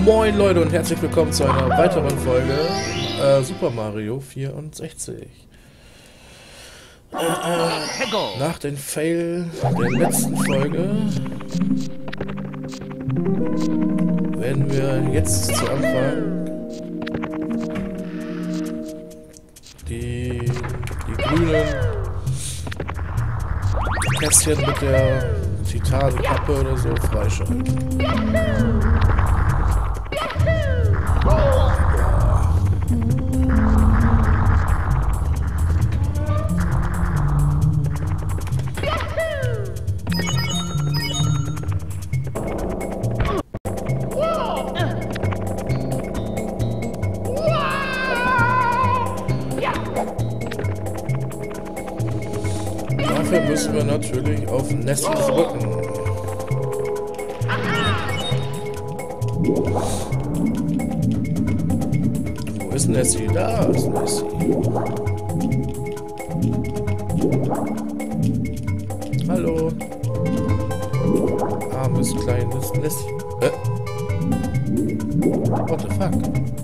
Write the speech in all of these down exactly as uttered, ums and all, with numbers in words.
Moin Leute und herzlich willkommen zu einer weiteren Folge äh, Super Mario vierundsechzig. Äh, äh, nach dem Fail der letzten Folge werden wir jetzt zu Anfang die, die grünen Kästchen mit der Titankappe oder so freischalten. Dafür müssen wir natürlich auf Nessie drücken. Wo ist Nessie? Da ist Nessie. Hallo. Armes kleines Nessie. Äh? What the fuck?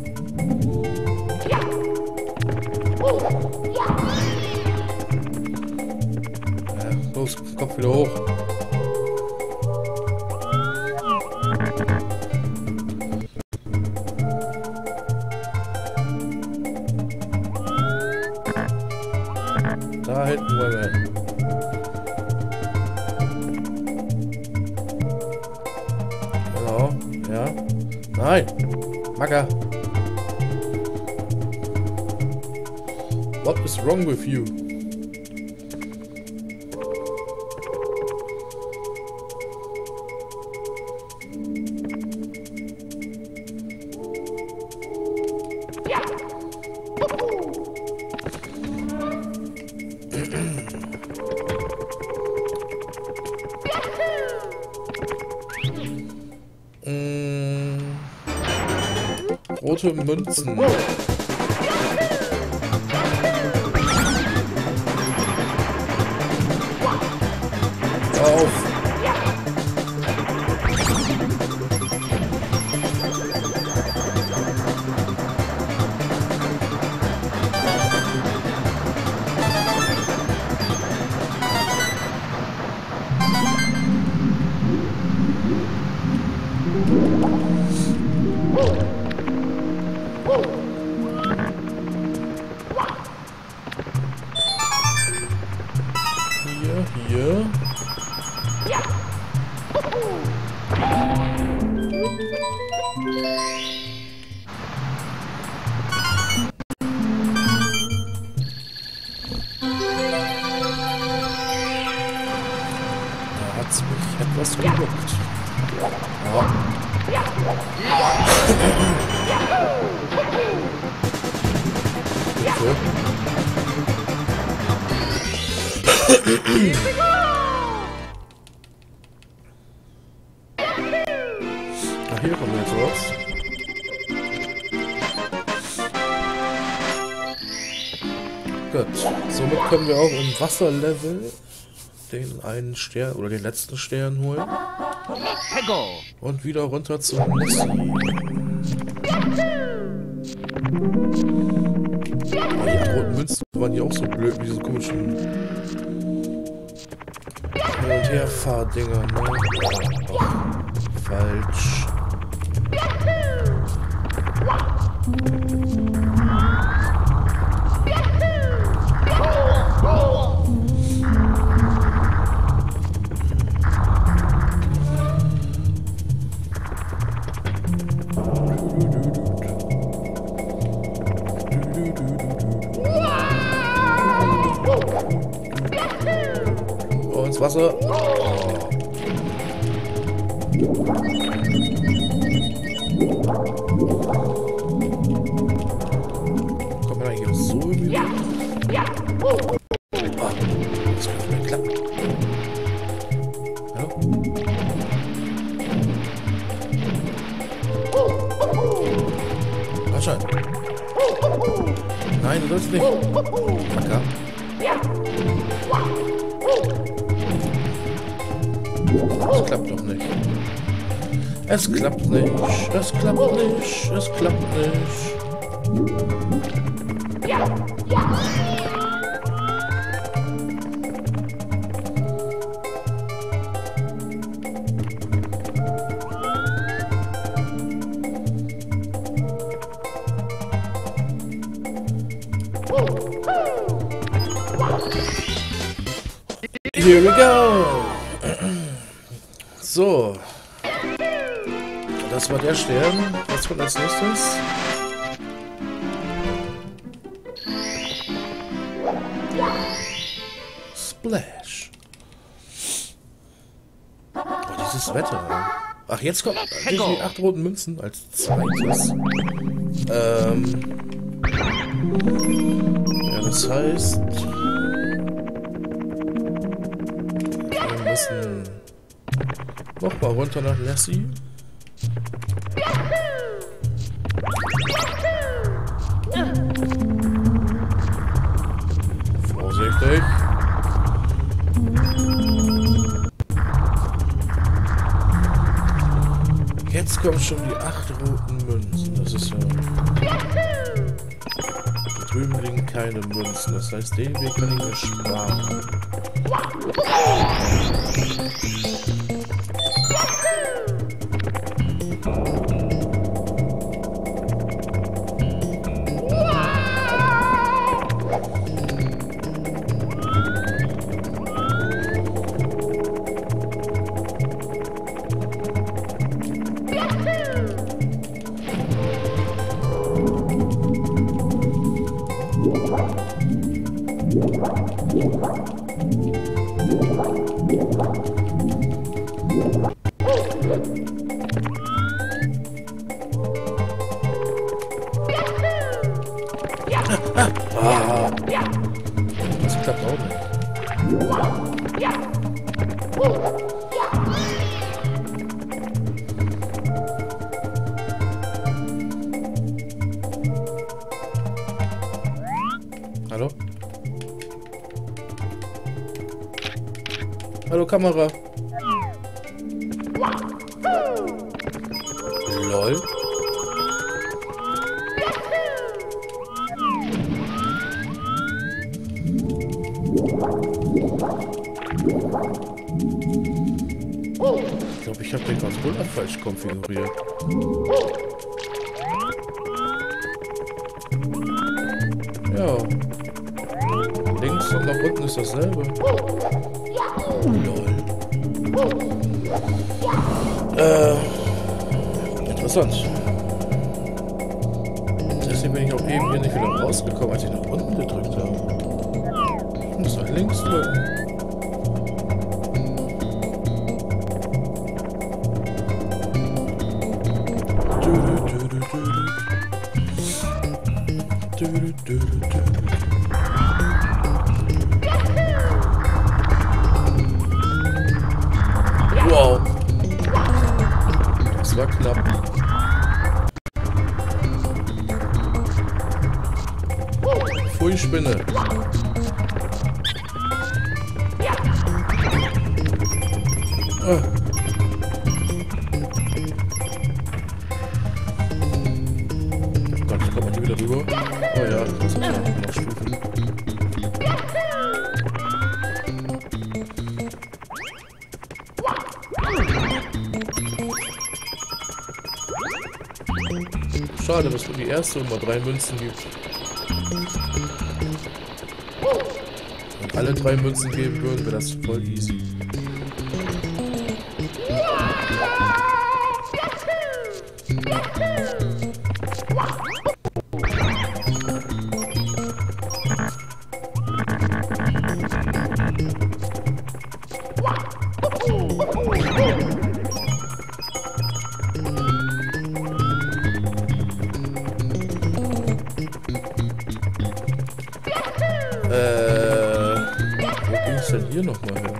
Los, Kopf wieder hoch. Da hinten wollen wir hin. Genau, ja. Nein! Macker! What is wrong with you? Rote Münzen. Auf. Hier, hier. Da hat's mich etwas gejuckt. Ja. So. Ach, hier kommen wir jetzt raus. Gut, somit können wir auch im Wasserlevel den einen Stern oder den letzten Stern holen. Und wieder runter zum Nessie. Oh, die roten Münzen waren ja auch so blöd mit diesen komischen Hin- und Herfahrdinger, ne? Oh, falsch. Oh, ins Wasser. Oh. Kommt man eigentlich auch so irgendwie? Oh, das kann nicht mehr klappen. Ja? Anscheinend. Nein, du sollst nicht. Macker. Das klappt doch nicht. Es klappt nicht, es klappt nicht, es klappt nicht. Here we go! So. Das war der Stern. Was kommt als nächstes? Splash. Oh, dieses Wetter. Ach, jetzt kommt die acht roten Münzen als zweites. Ähm. Ja, das heißt... Wir müssen nochmal runter nach Lassie. Vorsichtig. Jetzt kommen schon die acht roten Münzen. Das ist ja... Da drüben liegen keine Münzen. Das heißt, den Weg kann ich mir sparen. Ah, das klappt auch nicht. Hallo? Hallo Kamera. Lol. Ich glaube, ich habe den Controller falsch konfiguriert. Ja. Links und nach unten ist dasselbe. Lol. Äh. Interessant. Deswegen bin ich auch eben hier nicht wieder rausgekommen, als ich nach unten gedrückt habe. Ich muss nach links drücken. Wow. Das war knapp. Pfui, Spinne. Ah. Gott, ich komme mal hier wieder rüber. Oh ja, das sind ja noch Stufen. Schade, dass nur die erste immer drei Münzen gibt. Wenn alle drei Münzen geben würden, wäre das voll easy. Äh, wo ging's denn hier nochmal hin?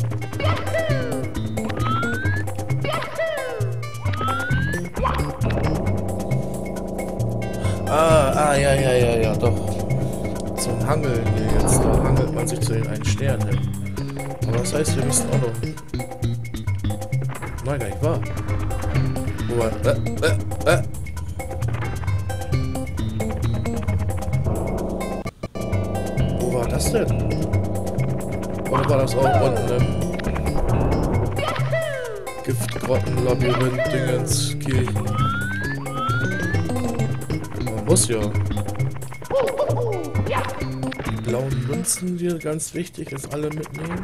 Ah, ah, ja, ja, ja, ja, doch. Zum Hangeln hier jetzt. Da hangelt man sich zu den einen Stern hin. Aber das heißt, wir müssen auch noch... Nein, gar nicht wahr. Wo mal. Äh, äh, äh. Wo war das denn? Oder war das auch unten im Giftgrotten-Labyrinth-Dingenskirchen? Man muss ja. Die blauen Münzen, die ganz wichtig ist, alle mitnehmen.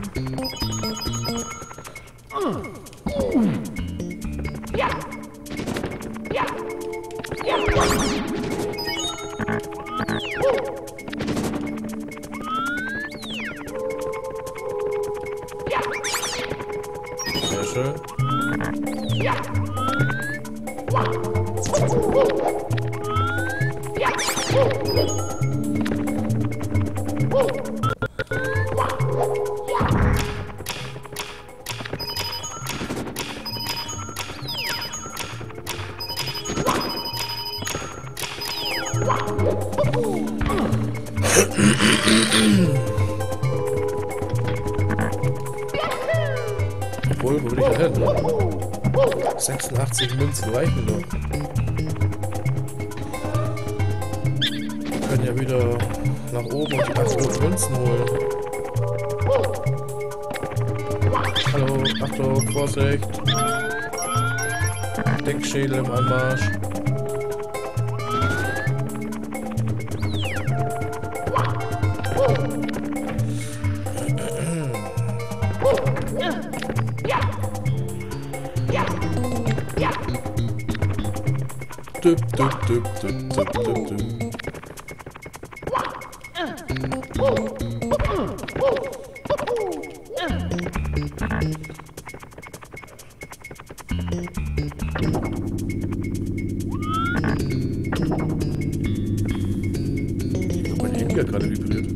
Sehr schön. Obwohl, wo will ich da hin? sechsundachtzig Münzen reichen doch. Wir können ja wieder nach oben und die achthundert Münzen holen. Hallo, Achtung, Vorsicht. Denkschädel im Anmarsch. Düpp, düpp, düpp, düpp, düpp, düpp, düpp. Mein Handy hat gerade vibriert.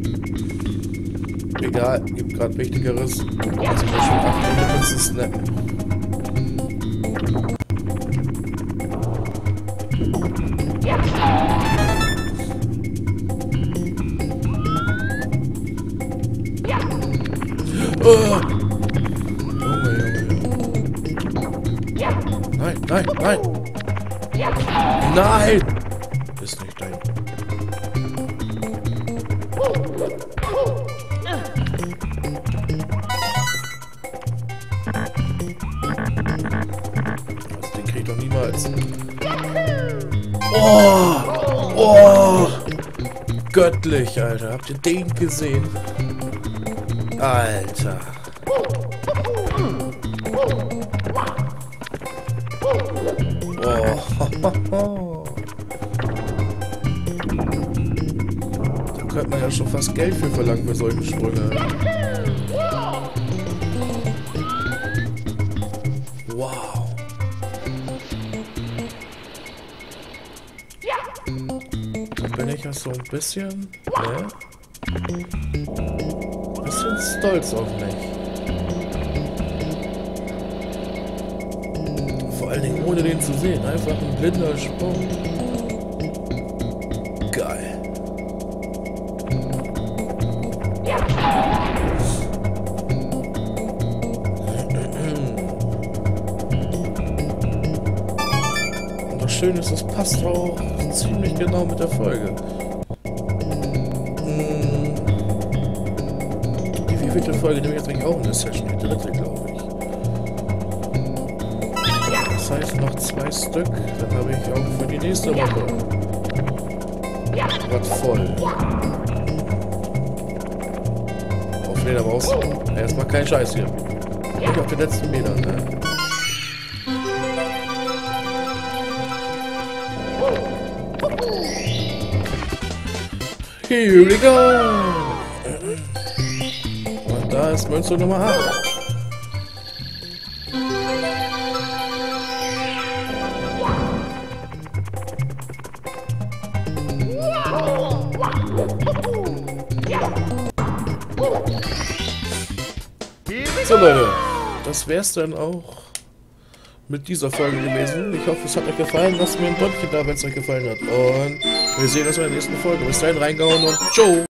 Egal, gibt gerade Wichtigeres. Also ich muss schon achthundert Münzen snappen. Oh. Junge, Junge. Nein, nein, nein! Nein! Ist nicht dein. Also den krieg ich doch niemals. Oh! Oh! Göttlich, Alter. Habt ihr den gesehen? Alter. Oh. Da könnte man ja schon fast Geld für verlangen für solche Sprünge. Wow. Da bin ich ja so ein bisschen, ne? Bisschen stolz auf mich. Vor allen Dingen ohne den zu sehen. Einfach ein blinder Sprung. Geil. Und das Schöne ist, es passt auch ziemlich genau mit der Folge. Die vierte Folge nehme ich jetzt eigentlich auch in der Session, die dritte, glaube ich. Das heißt noch zwei Stück, dann habe ich auch für die nächste Woche was voll. Auf Leder raus. Erstmal kein Scheiß hier. Nicht auf den letzten Metern, ne? Here we go! Und da ist Münze Nummer acht. So Leute, das wär's dann auch mit dieser Folge gewesen. Ich hoffe, es hat euch gefallen. Lasst mir ein Däumchen da, wenn es euch gefallen hat. Und wir sehen uns in der nächsten Folge. Bis dahin, reingehauen und ciao!